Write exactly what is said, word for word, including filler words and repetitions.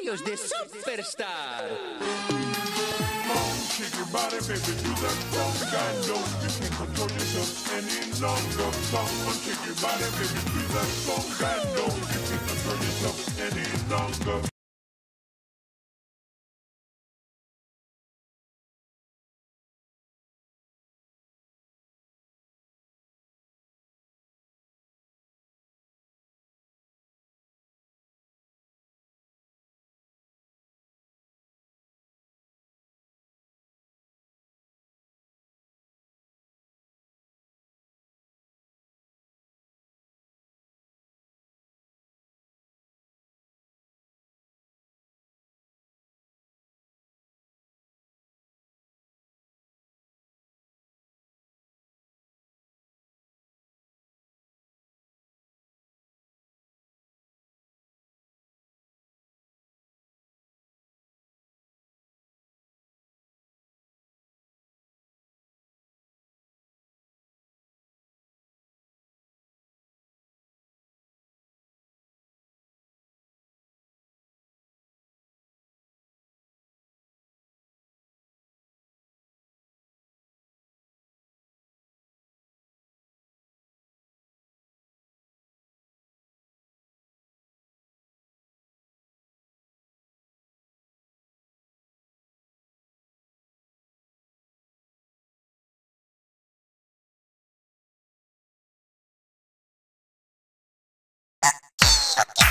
Mario's the superstar. Come on, shake your body, baby, do that conga. No, you can't control yourself any longer. Come on, shake your body, baby, do that conga. No, you can't control yourself any longer. Okay.